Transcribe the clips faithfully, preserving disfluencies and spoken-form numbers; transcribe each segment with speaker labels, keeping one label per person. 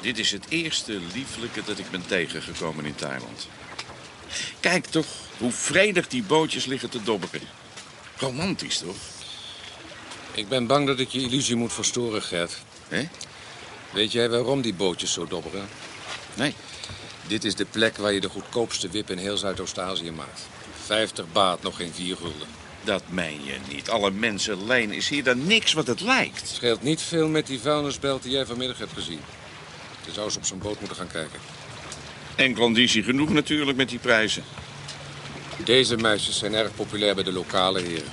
Speaker 1: Dit is het eerste lieflijke dat ik ben tegengekomen in Thailand. Kijk toch hoe vredig die bootjes liggen te dobberen. Romantisch, toch?
Speaker 2: Ik ben bang dat ik je illusie moet verstoren, Gert.
Speaker 1: Hé?
Speaker 2: Weet jij waarom die bootjes zo dobberen?
Speaker 1: Nee.
Speaker 2: Dit is de plek waar je de goedkoopste wip in heel Zuidoost-Azië maakt. vijftig baht, nog geen vier gulden.
Speaker 1: Dat meen je niet. Alle mensenleen is hier dan niks wat het lijkt.
Speaker 2: Het scheelt niet veel met die vuilnisbelt die jij vanmiddag hebt gezien. Je zou eens op zo'n boot moeten gaan kijken.
Speaker 1: En conditie genoeg natuurlijk met die prijzen.
Speaker 2: Deze meisjes zijn erg populair bij de lokale heren.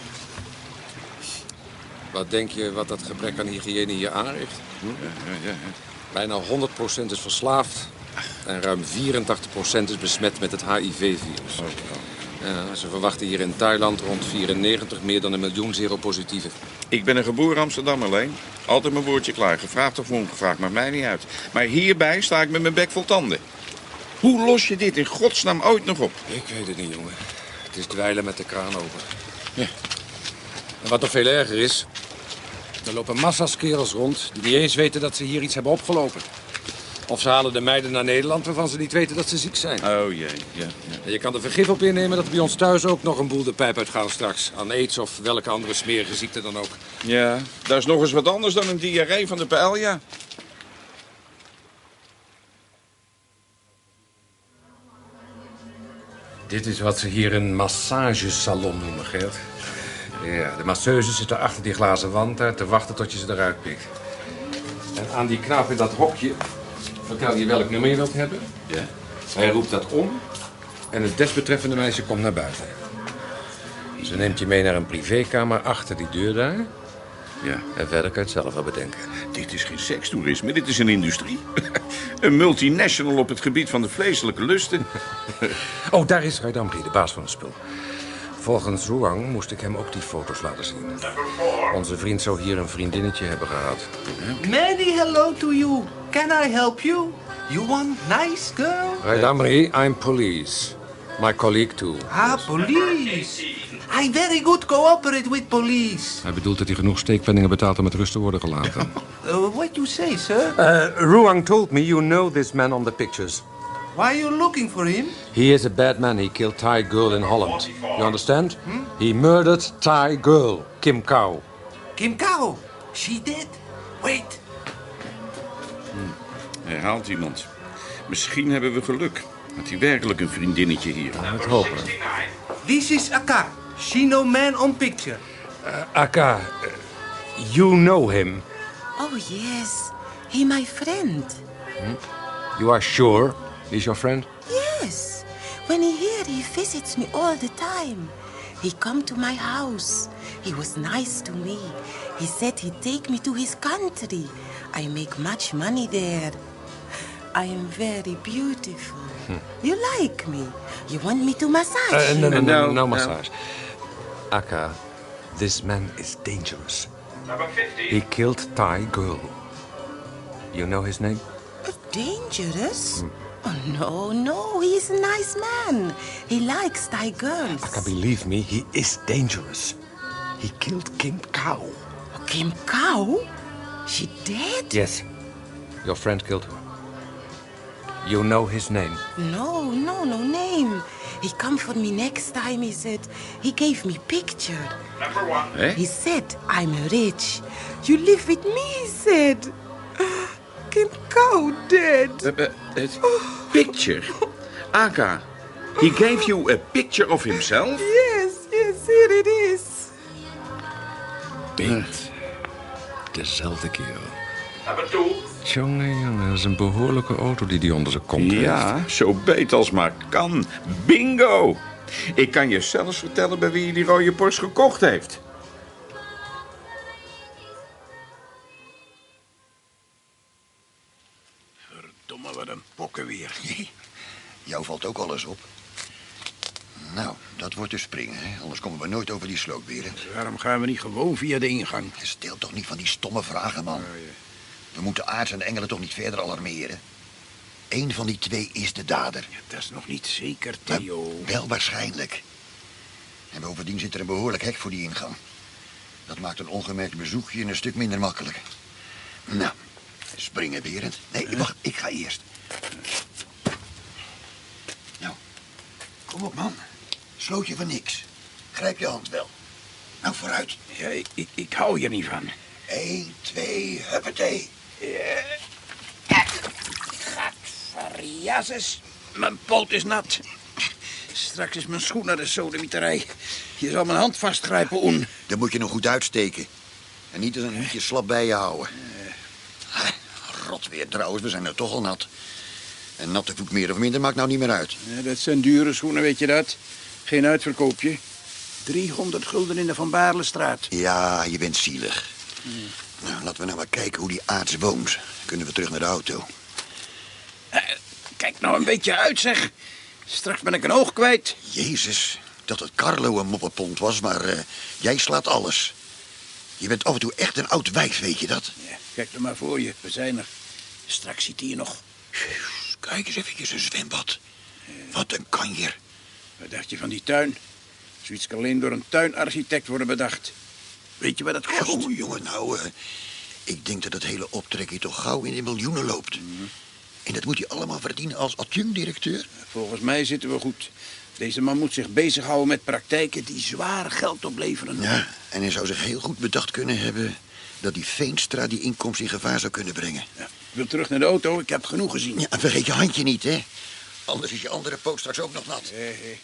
Speaker 2: Wat denk je wat dat gebrek aan hygiëne hier aanricht?
Speaker 1: Ja, ja, ja.
Speaker 2: Bijna honderd procent is verslaafd. En ruim vierentachtig procent is besmet met het H I V-virus. Ja, ze verwachten hier in Thailand rond vierennegentig meer dan een miljoen seropositieven.
Speaker 1: Ik ben een geboren Amsterdammer, Leen. Altijd mijn woordje klaar. Gevraagd of ongevraagd, maakt mij niet uit. Maar hierbij sta ik met mijn bek vol tanden. Hoe los je dit in godsnaam ooit nog op?
Speaker 2: Ik weet het niet, jongen. Het is dweilen met de kraan open.
Speaker 1: Ja.
Speaker 2: En wat nog veel erger is... er lopen massa's kerels rond die niet eens weten dat ze hier iets hebben opgelopen. Of ze halen de meiden naar Nederland waarvan ze niet weten dat ze ziek zijn.
Speaker 1: Oh jee, ja. ja.
Speaker 2: En je kan er vergif op innemen dat er bij ons thuis ook nog een boel de pijp uitgaan straks. Aan aids of welke andere smerige ziekte dan ook.
Speaker 1: Ja, dat is nog eens wat anders dan een diarree van de paella.
Speaker 2: Dit is wat ze hier een massagesalon noemen, Gert. Ja, de masseuse zit er achter die glazen wand daar te wachten tot je ze eruit pikt. En aan die knaap in dat hokje vertel je welk nummer je wilt hebben.
Speaker 1: Ja.
Speaker 2: Hij roept dat om en het desbetreffende meisje komt naar buiten. Ze neemt je mee naar een privékamer achter die deur daar.
Speaker 1: Ja.
Speaker 2: En verder kan je het zelf wel bedenken.
Speaker 1: Dit is geen sekstoerisme, dit is een industrie. Een multinational op het gebied van de vleeselijke lusten.
Speaker 2: Oh, daar is Raidamri, de baas van het spul. Volgens Ruang moest ik hem ook die foto's laten zien. Onze vriend zou hier een vriendinnetje hebben gehad.
Speaker 3: Many hello to you. Can I help you? You want nice girl?
Speaker 2: Raidamri, I'm police. My colleague too.
Speaker 3: Ah, police. I very good cooperate with police.
Speaker 2: Hij bedoelt dat hij genoeg steekpenningen betaalt om met rust te worden gelaten.
Speaker 3: Uh, what you say, sir?
Speaker 2: Uh, Ruang told me you know this man on the pictures.
Speaker 3: Why are you looking for him?
Speaker 2: He is a bad man. He killed Thai girl in Holland. You understand? Hmm? He murdered Thai girl, Kim Kao.
Speaker 3: Kim Kao? She dead? Wait.
Speaker 1: Hmm. Herhaalt iemand. Misschien hebben we geluk. Had hij werkelijk een vriendinnetje hier?
Speaker 2: Nou, het hopen.
Speaker 3: This is Aka. She no man on picture.
Speaker 2: Uh, Aka, uh, you know him?
Speaker 4: Oh, yes. He my friend.
Speaker 2: Hmm? You are sure he's your friend?
Speaker 4: Yes. When he here, he visits me all the time. He come to my house. He was nice to me. He said he'd take me to his country. I make much money there. I am very beautiful. Hmm. You like me? You want me to massage
Speaker 2: uh, no, no,
Speaker 4: you?
Speaker 2: no, no, no,
Speaker 1: no
Speaker 2: massage. Aka, this man is dangerous.
Speaker 5: Number fifty.
Speaker 2: He killed Thai girl. You know his name?
Speaker 4: Dangerous?
Speaker 2: Hmm.
Speaker 4: Oh, no, no. He's a nice man. He likes Thai girls.
Speaker 2: Aka, believe me, he is dangerous. He killed Kim Kao.
Speaker 4: Oh, Kim Kao? She dead?
Speaker 2: Yes. Your friend killed her. You know his name?
Speaker 4: No, no, no name. He come for me next time, he said. He gave me picture.
Speaker 5: Number one.
Speaker 1: Hè?
Speaker 4: He said, I'm rich. You live with me, he said. Kim Kao dead.
Speaker 1: Uh, uh, uh, picture? Aka, he gave you a picture of himself?
Speaker 4: Yes, yes, here it is.
Speaker 2: Beet. Dezelfde kerel.
Speaker 5: Number two.
Speaker 2: Jongen, jongen, dat is een behoorlijke auto die die onder zijn kont heeft.
Speaker 1: Ja, zo beet als maar kan. Bingo! Ik kan je zelfs vertellen bij wie je die rode Porsche gekocht heeft.
Speaker 6: Verdomme, wat een pokken weer. Jou valt ook alles op. Nou, dat wordt dus springen, hè? Anders komen we nooit over die sloot weer.
Speaker 7: Waarom gaan we niet gewoon via de ingang?
Speaker 6: Stel toch niet van die stomme vragen, man.
Speaker 7: Oh, ja.
Speaker 6: We moeten aards en de engelen toch niet verder alarmeren. Eén van die twee is de dader.
Speaker 7: Ja, dat is nog niet zeker,
Speaker 6: Maar
Speaker 7: Theo.
Speaker 6: wel waarschijnlijk. En bovendien zit er een behoorlijk hek voor die ingang. Dat maakt een ongemerkt bezoekje een stuk minder makkelijk. Nou, Springen, Berend. Nee, wacht, ik ga eerst. Nou, kom op, man. Slootje van niks. Grijp je hand wel. Nou, vooruit.
Speaker 7: Ja, ik, ik hou hier niet van.
Speaker 6: Eén, twee, huppatee.
Speaker 7: Gadverjazes. Mijn poot is nat. Straks is mijn schoen naar de sodemieterij. Je zal mijn hand vastgrijpen, Oen.
Speaker 6: Dan moet je nog goed uitsteken. En niet eens een liedje slap bij je houden. Uh. Rot weer trouwens, we zijn er toch al nat. En natte voet meer of minder maakt nou niet meer uit.
Speaker 7: Ja, dat zijn dure schoenen, weet je dat? Geen uitverkoopje. driehonderd gulden in de Van Baarlestraat.
Speaker 6: Ja, je bent zielig. Hmm. Nou, laten we nou maar kijken hoe die aards woont. Dan kunnen we terug naar de auto.
Speaker 7: Uh, kijk nou een beetje uit, zeg. Straks ben ik een oog kwijt.
Speaker 6: Jezus, dat het Carlo een mopperpont was, maar uh, jij slaat alles. Je bent af en toe echt een oud wijf, weet je dat?
Speaker 7: Ja, kijk er maar voor je, we zijn er. Straks ziet hij je nog.
Speaker 6: Jezus, kijk eens eventjes een zwembad. Uh, Wat een kanjer.
Speaker 7: Wat dacht je van die tuin? Zoiets kan alleen door een tuinarchitect worden bedacht. Weet je wat dat kost?
Speaker 6: Oh, jongen, nou, uh, ik denk dat het hele optrekje toch gauw in de miljoenen loopt. Mm. En dat moet hij allemaal verdienen als adjunct-directeur?
Speaker 7: Volgens mij zitten we goed. Deze man moet zich bezighouden met praktijken die zwaar geld opleveren.
Speaker 6: Ja, en hij zou zich heel goed bedacht kunnen hebben dat die Veenstra die inkomst in gevaar zou kunnen brengen.
Speaker 7: Ja, ik wil terug naar de auto, ik heb genoeg gezien.
Speaker 6: Ja, en vergeet je handje niet, hè. Anders is je andere poot straks ook nog nat.
Speaker 7: Hey, hey.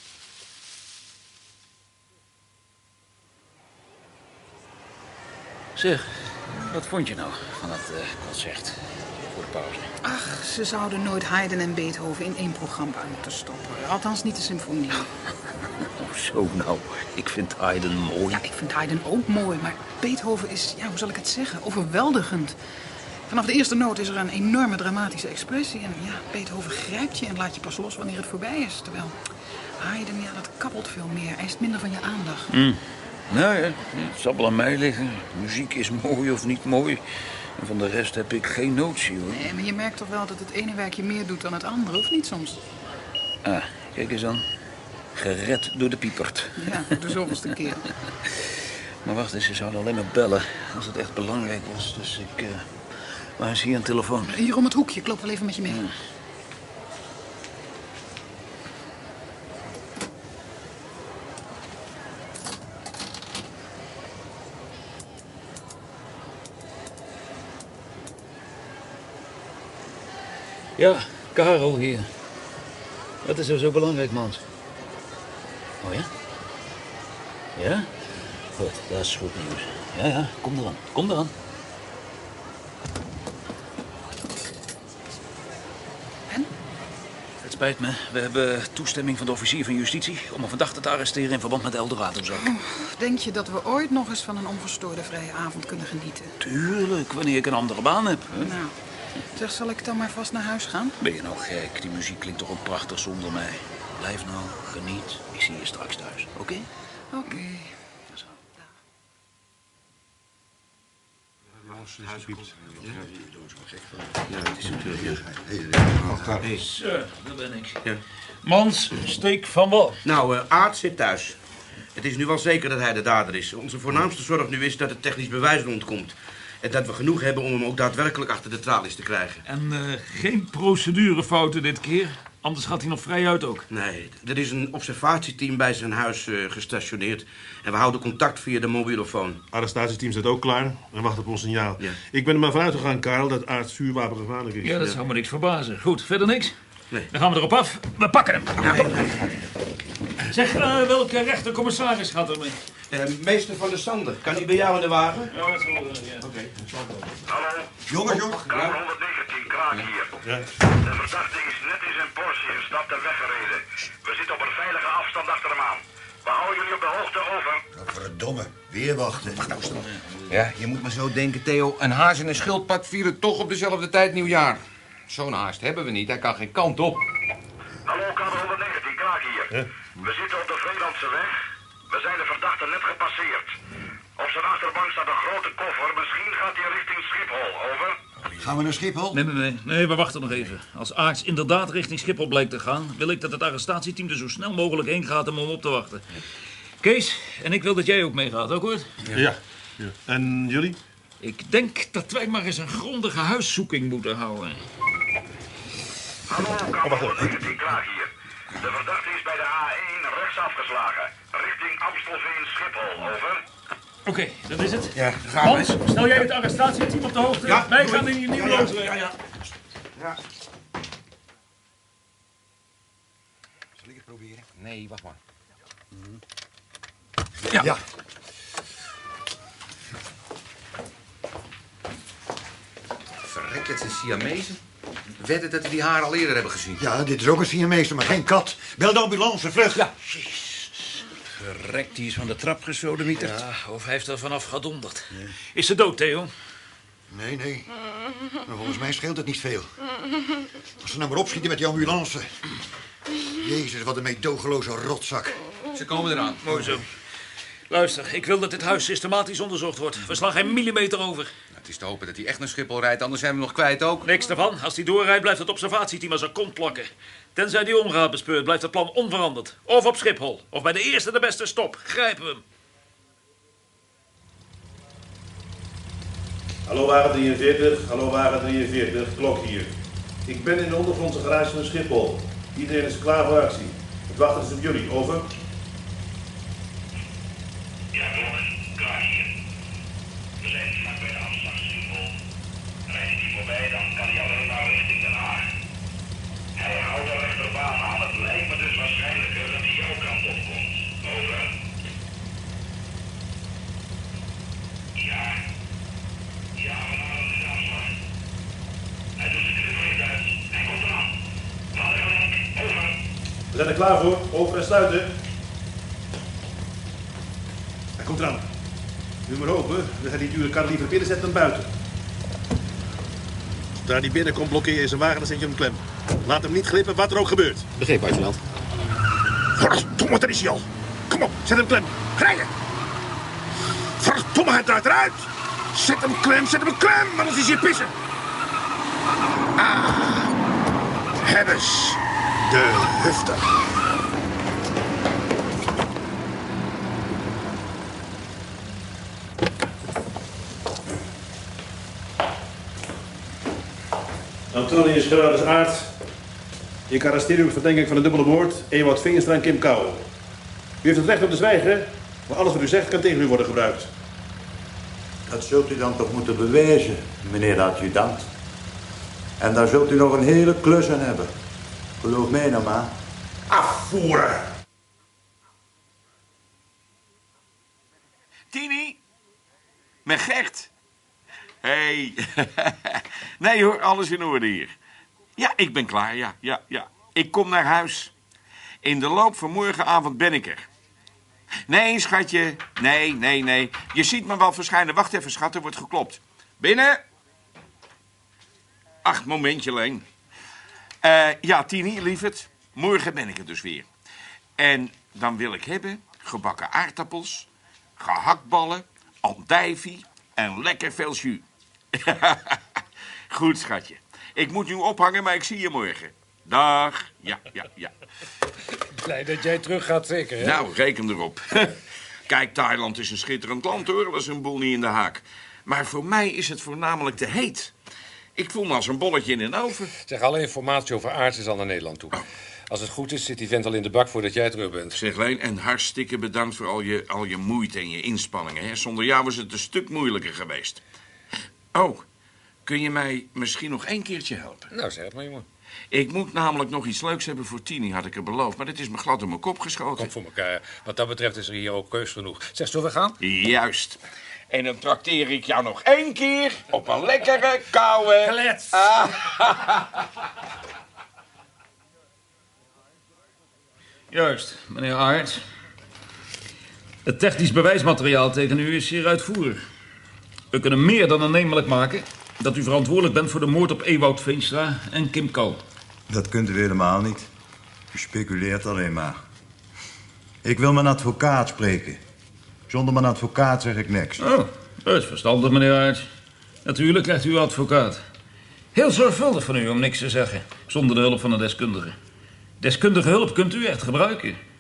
Speaker 8: Zeg, wat vond je nou van dat uh, concert voor de pauze?
Speaker 9: Ach, ze zouden nooit Haydn en Beethoven in één programma moeten stoppen. Althans niet de symfonie.
Speaker 8: Oh, zo nou. Ik vind Haydn mooi.
Speaker 9: Ja, ik vind Haydn ook mooi, maar Beethoven is, ja, hoe zal ik het zeggen, overweldigend. Vanaf de eerste noot is er een enorme dramatische expressie. En ja, Beethoven grijpt je en laat je pas los wanneer het voorbij is. Terwijl Haydn, ja, dat kabbelt veel meer. Hij is minder van je aandacht.
Speaker 8: Mm. Nou ja, het zal wel aan mij liggen. Muziek is mooi of niet mooi. En van de rest heb ik geen notie, hoor.
Speaker 9: Nee, maar je merkt toch wel dat het ene werkje meer doet dan het andere, of niet soms?
Speaker 8: Ah, kijk eens aan. Gered door de piepert.
Speaker 9: Ja, de zoveelste keer.
Speaker 8: Maar wacht eens, ze zouden alleen maar bellen als het echt belangrijk was. Dus ik... Uh... Waar is hier een telefoon?
Speaker 9: Hier om het hoekje, ik loop wel even met je mee.
Speaker 8: Ja. Ja, Karel hier. Wat is er zo belangrijk, man? Oh ja? Ja? Goed, dat is goed nieuws. Ja, ja, kom eraan. Kom eraan.
Speaker 9: En?
Speaker 8: Het spijt me. We hebben toestemming van de officier van justitie om een verdachte te arresteren in verband met de Eldorado-zaak.
Speaker 9: Oh, denk je dat we ooit nog eens van een onverstoorde vrije avond kunnen genieten?
Speaker 8: Tuurlijk, wanneer ik een andere baan heb. Hè?
Speaker 9: Nou, zeg, zal ik dan maar vast naar huis gaan?
Speaker 8: Ben je nou gek? Die muziek klinkt toch ook prachtig zonder mij. Blijf nou, geniet. Ik zie je straks thuis, oké? Okay?
Speaker 9: Oké. Okay.
Speaker 10: Ja, het is natuurlijk.
Speaker 8: Hey, sir, daar ben ik.
Speaker 10: Ja.
Speaker 11: Mans, steek van wal.
Speaker 10: Nou, uh, Aart zit thuis. Het is nu wel zeker dat hij de dader is. Onze voornaamste zorg nu is dat het technisch bewijs rondkomt. En dat we genoeg hebben om hem ook daadwerkelijk achter de tralies te krijgen.
Speaker 11: En uh, geen procedurefouten dit keer? Anders gaat hij nog vrij uit ook.
Speaker 10: Nee, er is een observatieteam bij zijn huis uh, gestationeerd. En we houden contact via de mobielofoon.
Speaker 12: Arrestatieteam staat ook klaar en wacht op ons signaal.
Speaker 10: Ja.
Speaker 12: Ik ben er maar vanuit gegaan, Karel, dat Aarts vuurwapen gevaarlijk is.
Speaker 11: Ja, dat zou me niks verbazen. Goed, verder niks?
Speaker 10: Nee.
Speaker 11: Dan gaan we erop af. We pakken hem.
Speaker 10: Ja.
Speaker 11: Zeg, uh, welke rechtercommissaris gaat er mee?
Speaker 10: Uh, meester van de Sander, kan hij bij jou in de wagen?
Speaker 11: Ja, dat zal wel. Ja.
Speaker 10: Oké, okay.
Speaker 5: Hallo.
Speaker 6: Jongen, jongen.
Speaker 5: Kamer honderdnegentien, Kraak hier.
Speaker 12: Ja.
Speaker 5: De verdachte is net in zijn Porsche gestapt en weggereden. We zitten op een veilige afstand achter hem aan. We houden jullie op de hoogte, over.
Speaker 6: Oh, verdomme, weer wachten.
Speaker 2: Ja, je moet maar zo denken, Theo. Een haas en een schildpad vieren toch op dezelfde tijd nieuwjaar. Zo'n haast hebben we niet, hij kan geen kant op.
Speaker 5: Hallo, kamer honderdnegentien, Kraak hier.
Speaker 12: Ja.
Speaker 5: We zitten op de Vreelandse weg. We zijn de verdachte net gepasseerd. Op zijn achterbank staat een grote koffer. Misschien gaat hij richting Schiphol, over.
Speaker 6: Gaan we naar Schiphol?
Speaker 11: Nee, nee, nee. Nee, we wachten nog even. Als Aarts inderdaad richting Schiphol blijkt te gaan, wil ik dat het arrestatieteam er zo snel mogelijk heen gaat om hem op te wachten. Kees, en ik wil dat jij ook meegaat, ook hoor?
Speaker 12: Ja. Ja. En jullie?
Speaker 11: Ik denk dat wij maar eens een grondige huiszoeking moeten houden.
Speaker 5: Hallo, Kamervoorzitter, die Klaag hier. De verdachte is bij de A één rechts afgeslagen. Richting Amstelveen Schiphol, over.
Speaker 11: Oké, okay, dat is het.
Speaker 10: Ja, gaan
Speaker 11: Hans,
Speaker 10: we.
Speaker 11: stel jij het arrestatieteam op de hoogte?
Speaker 10: Ja,
Speaker 11: wij
Speaker 10: doei.
Speaker 11: gaan in je nieuwe
Speaker 10: Ja, ja.
Speaker 11: auto.
Speaker 10: Ja, ja. Ja.
Speaker 6: Zal ik het proberen?
Speaker 2: Nee, wacht maar.
Speaker 11: Ja.
Speaker 6: Ja.
Speaker 2: Verrek, het zijn Siamezen. Wedden dat we die haar al eerder hebben gezien.
Speaker 6: Ja, dit is ook een Siameester, maar geen kat. Bel de ambulance, vlug.
Speaker 2: Ja.
Speaker 7: Verrekt, die is van de trap gesodemieterd.
Speaker 11: Ja, of hij heeft er vanaf gedonderd. Nee. Is ze dood, Theo?
Speaker 6: Nee, nee. Maar volgens mij scheelt het niet veel. Als ze nou maar opschieten met die ambulance. Jezus, wat een meedogenloze rotzak.
Speaker 2: Ze komen eraan.
Speaker 11: Mooi zo. Luister, ik wil dat dit huis systematisch onderzocht wordt. We slaan geen millimeter over.
Speaker 2: Het is te hopen dat hij echt naar Schiphol rijdt, anders zijn we nog kwijt ook.
Speaker 11: Niks ervan. Als hij doorrijdt, blijft het observatieteam aan zijn kont plakken. Tenzij die omgaat bespeurt, blijft het plan onveranderd. Of op Schiphol, of bij de eerste de beste stop. Grijpen we hem.
Speaker 12: Hallo wagen drieënveertig, hallo wagen drieënveertig, klok hier. Ik ben in de ondergrondse garage van Schiphol. Iedereen is klaar voor actie. Het wachten is op jullie, over.
Speaker 5: Ja, jongens, klaar hier. We zijn vlak bij de afslag Schiphol. Rijdt hij voorbij, dan kan hij alleen maar richting Den Haag. Hij houdt de rechterbaan aan. Het lijkt me dus waarschijnlijker dat hij jouw kant op komt. Over. Ja. Ja, we naderen de afslag. Hij doet zijn knippericht uit. Hij komt eraan. We hadden gelijk. Over.
Speaker 12: We zijn er klaar voor, over en sluiten. Hij komt eraan. Nu maar open, dan gaat die dure kar liever binnen zetten dan buiten. Zodra die binnenkomt, blokkeer je zijn wagen, dan zet je hem klem. Laat hem niet glippen, wat er ook gebeurt.
Speaker 2: Begreep, adjudant.
Speaker 12: Verdomme, daar is hij al. Kom op, zet hem klem. Rijden! Verdomme, hij draait eruit. Zet hem klem, zet hem klem, anders is hij pissen. Ah, hebben ze de hufte. Antonius Gerardus Aert. Ik arresteer u op verdenking van een dubbele moord. Ewout Vinstra en Kim Kouwen. U heeft het recht om te zwijgen, maar alles wat u zegt kan tegen u worden gebruikt.
Speaker 13: Dat zult u dan toch moeten bewijzen, meneer de adjudant. En daar zult u nog een hele klus aan hebben. Geloof mij nou maar.
Speaker 12: Afvoeren!
Speaker 1: Tini? Met Gert? Hé. Hey. Nee hoor, alles in orde hier. Ja, ik ben klaar, ja, ja, ja. Ik kom naar huis. In de loop van morgenavond ben ik er. Nee, schatje. Nee, nee, nee. Je ziet me wel verschijnen. Wacht even, schat, er wordt geklopt. Binnen. Ach, momentje alleen. Uh, ja, Tini, lieverd. Morgen ben ik er dus weer. En dan wil ik hebben gebakken aardappels, gehaktballen, andijvie en lekker veel jus. Goed, schatje. Ik moet nu ophangen, maar ik zie je morgen. Dag. Ja, ja, ja.
Speaker 2: Blij dat jij terug gaat, zeker, hè?
Speaker 1: Nou, reken erop. Kijk, Thailand is een schitterend land, hoor. Dat is een boel niet in de haak. Maar voor mij is het voornamelijk te heet. Ik voel me als een bolletje in een oven.
Speaker 2: Zeg, alle informatie over Aarts is al naar Nederland toe. Oh. Als het goed is, zit die vent al in de bak voordat jij terug bent.
Speaker 1: Zeg, Leen, en hartstikke bedankt voor al je, al je moeite en je inspanningen. Hè? Zonder jou was het een stuk moeilijker geweest. Oh, kun je mij misschien nog één keertje helpen?
Speaker 2: Nou, zeg het maar, jongen.
Speaker 1: Ik moet namelijk nog iets leuks hebben voor Tini, had ik er beloofd. Maar dat is me glad door mijn kop geschoten.
Speaker 2: Komt voor elkaar. Wat dat betreft is er hier ook keus genoeg. Zeg, zullen we gaan?
Speaker 1: Juist. En dan trakteer ik jou nog één keer op een lekkere, koude...
Speaker 11: Klets.
Speaker 1: Ah.
Speaker 11: Juist, meneer Aert. Het technisch bewijsmateriaal tegen u is zeer uitvoerig. We kunnen meer dan aannemelijk maken dat u verantwoordelijk bent voor de moord op Ewout Veenstra en Kim Kou.
Speaker 13: Dat kunt u helemaal niet. U speculeert alleen maar. Ik wil mijn advocaat spreken. Zonder mijn advocaat zeg ik niks.
Speaker 11: Oh, dat is verstandig, meneer Aert. Natuurlijk krijgt u uw advocaat. Heel zorgvuldig van u om niks te zeggen, zonder de hulp van een deskundige. Deskundige hulp kunt u echt gebruiken.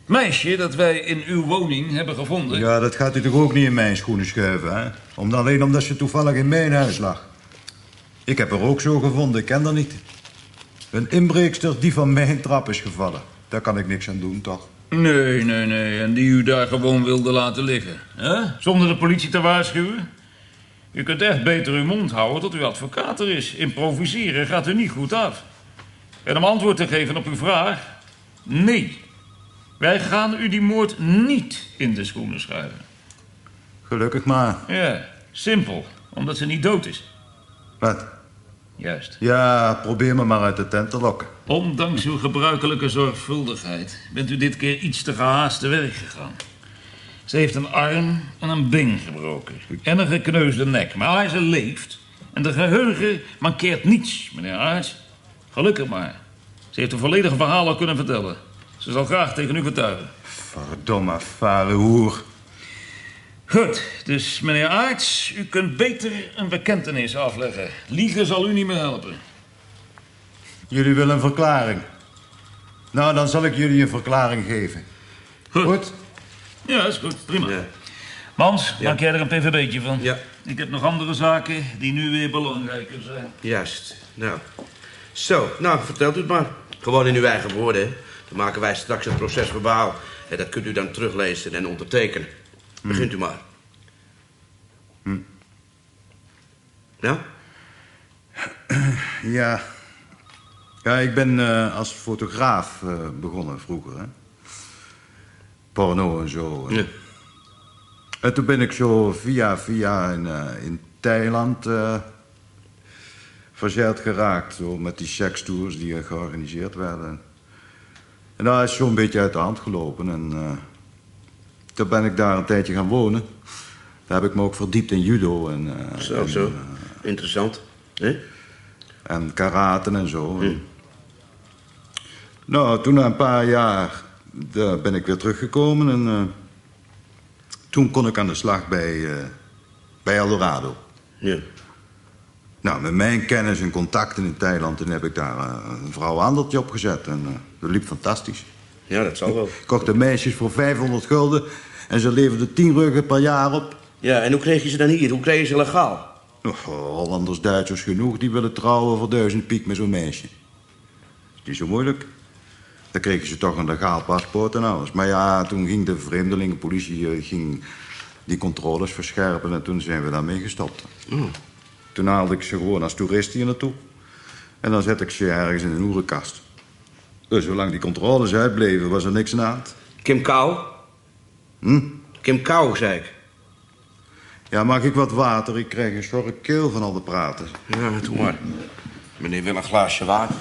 Speaker 11: Meisje dat wij in uw woning hebben gevonden...
Speaker 13: Ja, dat gaat u toch ook niet in mijn schoenen schuiven, hè? Om, alleen omdat ze toevallig in mijn huis lag. Ik heb haar ook zo gevonden, ik ken haar niet. Een inbreekster die van mijn trap is gevallen. Daar kan ik niks aan doen, toch?
Speaker 11: Nee, nee, nee. En die u daar gewoon wilde laten liggen. Hè? Zonder de politie te waarschuwen? U kunt echt beter uw mond houden tot uw advocaat er is. Improviseren gaat u niet goed af. En om antwoord te geven op uw vraag... Nee. Wij gaan u die moord niet in de schoenen schuiven.
Speaker 13: Gelukkig maar.
Speaker 11: Ja, simpel. Omdat ze niet dood is.
Speaker 13: Wat?
Speaker 11: Juist.
Speaker 13: Ja, probeer me maar uit de tent te lokken.
Speaker 11: Ondanks uw gebruikelijke zorgvuldigheid... bent u dit keer iets te gehaast te werk gegaan. Ze heeft een arm en een been gebroken. En een gekneusde nek. Maar ze leeft. En de geheugen mankeert niets, meneer Aerts. Gelukkig maar. Ze heeft een volledig verhaal al kunnen vertellen. Ze zal graag tegen u getuigen.
Speaker 13: Verdomme, vuile hoer.
Speaker 11: Goed, dus meneer Aerts, u kunt beter een bekentenis afleggen. Liegen zal u niet meer helpen.
Speaker 13: Jullie willen een verklaring. Nou, dan zal ik jullie een verklaring geven.
Speaker 11: Goed?
Speaker 13: Goed?
Speaker 11: Ja, is goed. Prima. Ja. Mans,
Speaker 10: Ja.
Speaker 11: maak jij er een pvb'tje van?
Speaker 10: Ja.
Speaker 11: Ik heb nog andere zaken die nu weer belangrijker zijn.
Speaker 10: Juist. Nou. Zo, nou, vertelt u het maar. Gewoon in uw eigen woorden, hè. Dan maken wij straks een proces verbaal. En dat kunt u dan teruglezen en ondertekenen. Begint u maar.
Speaker 13: Hm.
Speaker 10: Ja?
Speaker 13: Ja. Ja, ik ben uh, als fotograaf uh, begonnen vroeger, hè. Porno en zo.
Speaker 10: Ja.
Speaker 13: En toen ben ik zo via via in, uh, in Thailand uh, verzeild geraakt. Zo met die sekstours die uh, georganiseerd werden. En daar is zo'n beetje uit de hand gelopen. En uh, toen ben ik daar een tijdje gaan wonen. Daar heb ik me ook verdiept in judo. En, uh,
Speaker 10: Zo,
Speaker 13: en,
Speaker 10: zo.
Speaker 13: Uh,
Speaker 10: Interessant. Hè?
Speaker 13: En karaten en zo.
Speaker 10: Hm.
Speaker 13: Nou, toen na een paar jaar daar ben ik weer teruggekomen. En uh, toen kon ik aan de slag bij, uh, bij Eldorado.
Speaker 10: Ja.
Speaker 13: Nou, met mijn kennis en contacten in Thailand... toen heb ik daar uh, een vrouwenhandeltje opgezet. En uh, dat liep fantastisch.
Speaker 10: Ja, dat zal wel.
Speaker 13: Ik kocht de meisjes voor vijfhonderd gulden... en ze leverden tien ruggen per jaar op.
Speaker 10: Ja, en hoe kreeg je ze dan hier? Hoe kreeg je ze legaal?
Speaker 13: Oh, Hollanders, Duitsers genoeg, die willen trouwen voor duizend piek met zo'n meisje. Is niet zo moeilijk. Dan kregen ze toch een legaal paspoort en alles. Maar ja, toen ging de vreemdelingenpolitie uh, ging die controles verscherpen... en toen zijn we daarmee gestopt.
Speaker 10: Mm.
Speaker 13: Toen haalde ik ze gewoon als toerist hier naartoe. En dan zette ik ze ergens in een hoerenkast. Dus zolang die controles uitbleven, was er niks aan de hand.
Speaker 10: Kim Kou?
Speaker 13: Hm?
Speaker 10: Kim Kou, zei ik.
Speaker 13: Ja, mag ik wat water? Ik krijg een schorre keel van al te praten.
Speaker 10: Ja, doe maar. Meneer wil een glaasje water.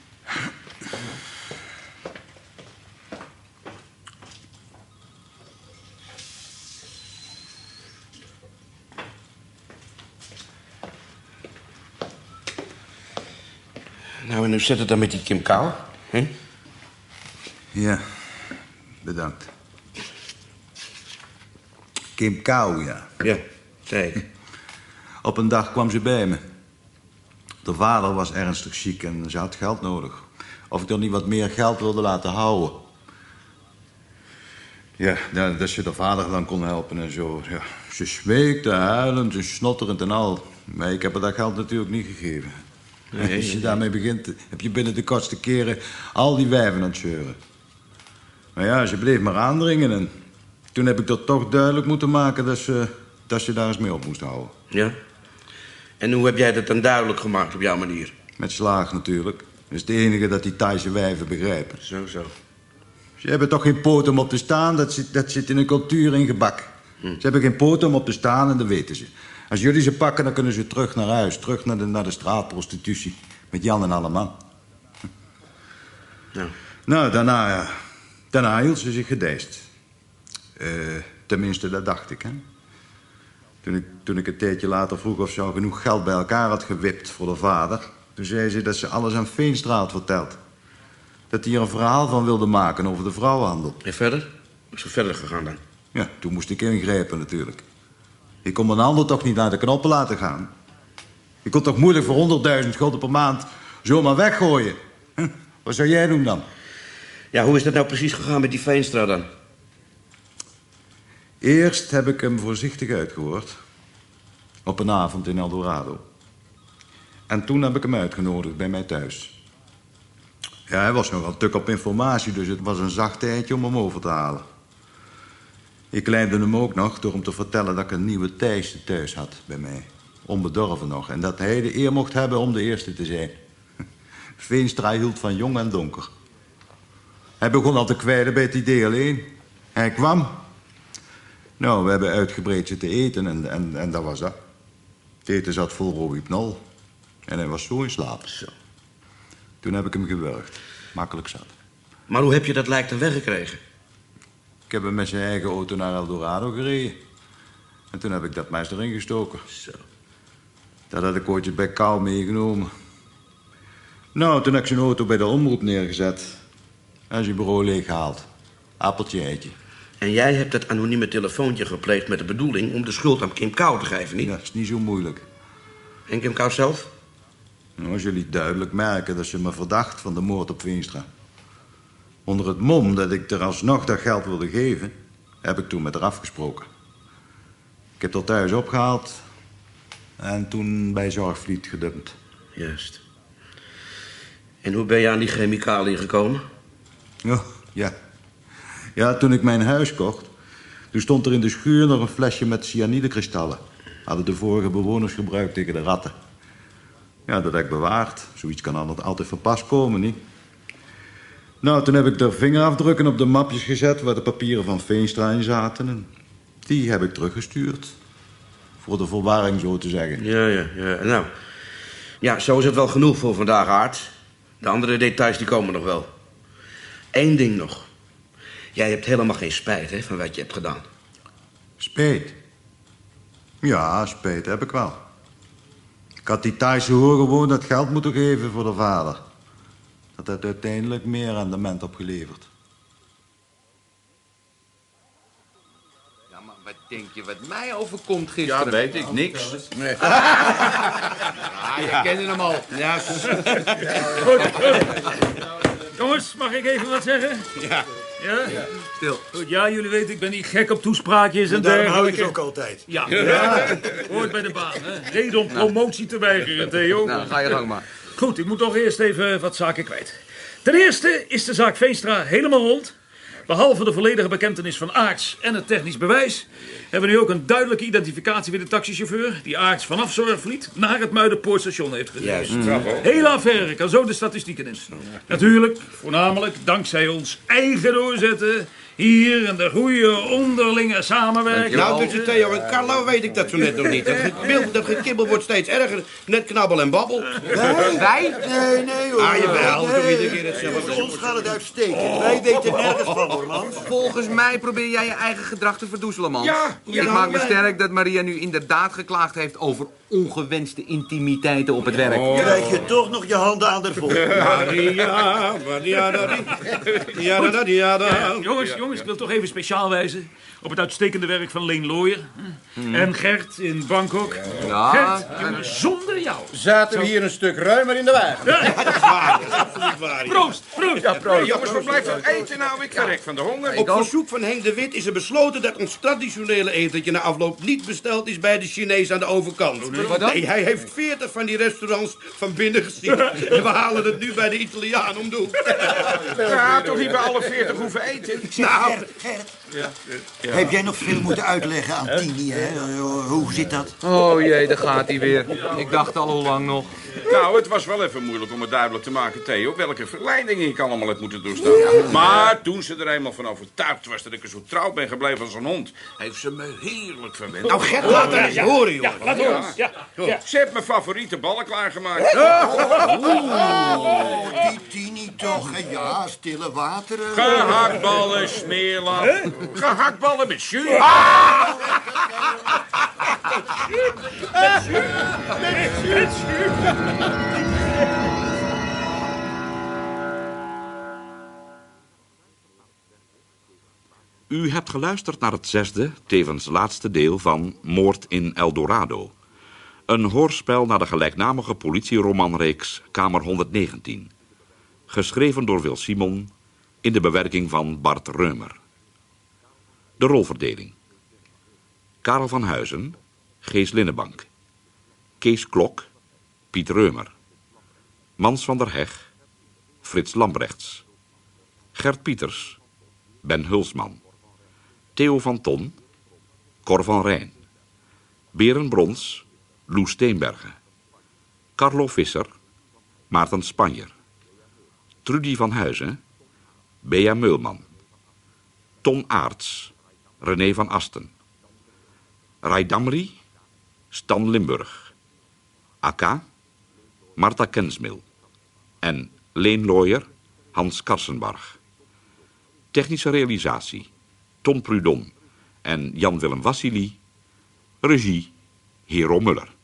Speaker 10: Nou, en hoe zit het dan met die Kim Kou? Hè?
Speaker 13: Ja, bedankt. Kim Kou, ja.
Speaker 10: Ja, zei ik.
Speaker 13: Op een dag kwam ze bij me. De vader was ernstig ziek en ze had geld nodig. Of ik er niet wat meer geld wilde laten houden. Ja, dat ze de vader dan kon helpen en zo. Ja, ze smeekte, huilend en snotterend en al. Maar ik heb haar dat geld natuurlijk niet gegeven. Nee, als je nee, daarmee begint, heb je binnen de kortste keren al die wijven aan het zeuren. Maar ja, ze bleef maar aandringen en toen heb ik dat toch duidelijk moeten maken dat ze, dat ze daar eens mee op moest houden.
Speaker 10: Ja? En hoe heb jij dat dan duidelijk gemaakt op jouw manier?
Speaker 13: Met slaag natuurlijk. Dat is het enige dat die Thaise wijven begrijpen.
Speaker 10: Zo, zo.
Speaker 13: Ze hebben toch geen poot om op te staan, dat zit, dat zit in een cultuur ingebakken. Hm. Ze hebben geen poot om op te staan en dat weten ze. Als jullie ze pakken, dan kunnen ze terug naar huis. Terug naar de, naar de straatprostitutie. Met Jan en Alleman.
Speaker 10: Ja.
Speaker 13: Nou, daarna, ja, daarna hield ze zich gedijst. Uh, tenminste, dat dacht ik, hè. Toen ik, toen ik een tijdje later vroeg of ze al genoeg geld bij elkaar had gewipt voor de vader... toen zei ze dat ze alles aan Veenstra had verteld. Dat hij er een verhaal van wilde maken over de vrouwenhandel.
Speaker 10: En verder? Is er verder gegaan dan?
Speaker 13: Ja, toen moest ik ingrijpen natuurlijk. Ik kon mijn handel toch niet naar de knoppen laten gaan. Je kon toch moeilijk voor honderdduizend gulden per maand zomaar weggooien? Huh? Wat zou jij doen dan?
Speaker 10: Ja, hoe is dat nou precies gegaan met die Veenstra dan?
Speaker 13: Eerst heb ik hem voorzichtig uitgehoord. Op een avond in Eldorado. En toen heb ik hem uitgenodigd bij mij thuis. Ja, hij was nogal tuk op informatie, dus het was een zacht tijdje om hem over te halen. Ik leidde hem ook nog door hem te vertellen dat ik een nieuwe Thijsje thuis had bij mij. Onbedorven nog. En dat hij de eer mocht hebben om de eerste te zijn. Veenstra hield van jong en donker. Hij begon al te kwijlen bij het idee alleen. Hij kwam. Nou, we hebben uitgebreid zitten eten en, en, en dat was dat. Het eten zat vol rohypnol. En hij was zo in slaap.
Speaker 10: Zo.
Speaker 13: Toen heb ik hem gewurgd. Makkelijk zat.
Speaker 10: Maar hoe heb je dat lijk dan weggekregen?
Speaker 13: Ik heb hem met zijn eigen auto naar Eldorado gereden. En toen heb ik dat mes erin gestoken.
Speaker 10: Zo.
Speaker 13: Dat had ik ooit bij Kou meegenomen. Nou, toen heb ik zijn auto bij de omroep neergezet. En zijn bureau leeggehaald. Appeltje eitje.
Speaker 10: En jij hebt dat anonieme telefoontje gepleegd met de bedoeling om de schuld aan Kim Kou te geven, niet?
Speaker 13: Dat is niet zo moeilijk.
Speaker 10: En Kim Kou zelf?
Speaker 13: Nou, als jullie duidelijk merken dat ze me verdacht van de moord op Veenstra. Onder het mom dat ik er alsnog dat geld wilde geven, heb ik toen met haar afgesproken. Ik heb haar thuis opgehaald en toen bij Zorgvliet gedumpt.
Speaker 10: Juist. En hoe ben je aan die chemicaliën gekomen?
Speaker 13: Ja, ja. Ja, toen ik mijn huis kocht, toen stond er in de schuur nog een flesje met cyanidekristallen. Hadden de vorige bewoners gebruikt tegen de ratten. Ja, dat heb ik bewaard. Zoiets kan altijd van pas komen, niet? Nou, toen heb ik er vingerafdrukken op de mapjes gezet waar de papieren van Veenstra in zaten. En die heb ik teruggestuurd. Voor de verwarring, zo te zeggen.
Speaker 10: Ja, ja, ja. Nou, ja, zo is het wel genoeg voor vandaag, Aart. De andere details, die komen nog wel. Eén ding nog. Jij hebt helemaal geen spijt, hè, van wat je hebt gedaan.
Speaker 13: Spijt? Ja, spijt heb ik wel. Ik had die Thaise hoor gewoon dat geld moeten geven voor de vader. Dat heeft uiteindelijk meer rendement opgeleverd.
Speaker 2: Ja, maar wat denk je wat mij overkomt gisteren?
Speaker 1: Ja, weet ik, niks.
Speaker 2: Nee. Ja, je kende hem al.
Speaker 10: Ja,
Speaker 11: Goed, goed. Jongens, mag ik even wat zeggen?
Speaker 10: Ja.
Speaker 11: Ja?
Speaker 2: Ja. Stil.
Speaker 11: Goed, ja, jullie weten, ik ben niet gek op toespraakjes en
Speaker 14: Daarom hou
Speaker 11: dergelijke.
Speaker 14: ik het ook altijd.
Speaker 11: Ja, ja. Hoort bij de baan, hè. Reden om promotie te weigeren, Theo.
Speaker 2: Nou, ga je gang maar.
Speaker 11: Goed, ik moet toch eerst even wat zaken kwijt. Ten eerste is de zaak Veenstra helemaal rond. Behalve de volledige bekentenis van Aarts en het technisch bewijs... hebben we nu ook een duidelijke identificatie van de taxichauffeur... die Aarts vanaf Zorgvliet naar het Muidenpoortstation heeft gereden.
Speaker 10: Juist.
Speaker 11: Mm. Hele affaire, kan zo de statistieken in. Natuurlijk, voornamelijk dankzij ons eigen doorzetten... hier en de goede onderlinge samenwerking.
Speaker 10: Nou, tussen Theo en Carlo weet ik dat zo net nog niet. Dat, gekibbel, dat gekibbel wordt steeds erger. Net knabbel en babbel.
Speaker 14: Wij?
Speaker 2: Wij?
Speaker 14: Nee, nee hoor.
Speaker 10: Ah, jawel.
Speaker 14: Nee.
Speaker 10: Toch iedere keer hetzelfde.
Speaker 14: Voor ons gaat het uitstekend. Wij weten nergens van, hoor, man.
Speaker 2: Volgens mij probeer jij je eigen gedrag te verdoezelen, man.
Speaker 1: Ja,
Speaker 2: Ik
Speaker 14: ja,
Speaker 2: maak me
Speaker 14: ja.
Speaker 2: sterk dat Maria nu inderdaad geklaagd heeft over ongewenste intimiteiten op het werk.
Speaker 14: Krijg je toch nog je handen aan de vol.
Speaker 10: Maria, Maria, Maria, Maria,
Speaker 11: Ja, jongens, jongens, ik wil toch even speciaal wijzen op het uitstekende werk van Leen Looyer. En Gert in Bangkok.
Speaker 2: Ja,
Speaker 11: Gert, jongen, zonder jou.
Speaker 7: Zaten we hier een stuk ruimer in de wagen.
Speaker 10: absoluut waar.
Speaker 11: Proost, proost. Ja,
Speaker 1: Hey, jongens, wat blijft het eten nou? Ik verrek van de honger.
Speaker 10: Op verzoek van Henk de Wit is er besloten dat ons traditionele etentje na afloop niet besteld is bij de Chinees aan de overkant.
Speaker 2: Wat dan?
Speaker 10: Nee, hij heeft veertig van die restaurants van binnen gezien. En we halen het nu bij de Italiaan om de hoek.
Speaker 1: Ja, toch niet bij alle veertig hoeven eten.
Speaker 10: Nou,
Speaker 14: Gert, Gert. Heb jij nog veel moeten uitleggen aan Tini, hè? Hoe zit dat?
Speaker 2: Oh jee, daar gaat hij weer. Ik dacht al hoe lang nog.
Speaker 1: Nou, het was wel even moeilijk om het duidelijk te maken, Theo, welke verleidingen ik allemaal heb moeten doorstaan. Maar toen ze er eenmaal van overtuigd was dat ik er zo trouw ben gebleven als een hond, heeft ze me heerlijk verwend.
Speaker 10: nou Gert, laat haar eens horen,
Speaker 11: Ja,
Speaker 10: jongen.
Speaker 11: laat horen. Ja, ja.
Speaker 1: Ze heeft mijn favoriete ballen klaargemaakt.
Speaker 14: Oh, die Tini toch. hè? Ja, stille wateren.
Speaker 1: Gehaktballen, smeerlap. Gehaktballen met jus.
Speaker 15: U hebt geluisterd naar het zesde, tevens laatste deel van Moord in Eldorado. Een hoorspel naar de gelijknamige politieromanreeks Kamer honderdzegentien. Geschreven door Wil Simon, In de bewerking van Bart Reumer. De rolverdeling. Karel van Huizen, Gees Linnebank. Kees Klok, Piet Reumer. Mans van der Heg, Frits Lambrechts. Gert Pieters, Ben Hulsman. Theo van Ton, Cor van Rijn. Beren Brons, Loes Steenbergen. Carlo Visser, Maarten Spanjer. Trudy van Huizen, Bea Meulman. Ton Aerts, René van Asten. Rai Damri, Stan Limburg. Akka, Marta Kensmil. En Leen Looyer, Hans Karsenbarg. Technische realisatie, Tom Prudon en Jan-Willem Wassili. Regie, Hero Muller.